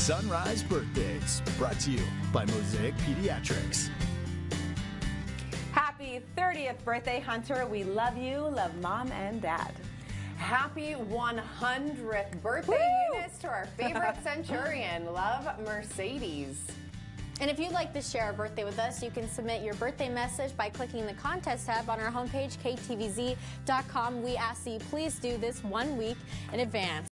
Sunrise Birthdays, brought to you by Mosaic Pediatrics. Happy 30th birthday, Hunter. We love you, love Mom and Dad. Happy 100th birthday, Eunice, to our favorite Centurion. Love, Mercedes. And if you'd like to share a birthday with us, you can submit your birthday message by clicking the contest tab on our homepage, ktvz.com. We ask that you please do this 1 week in advance.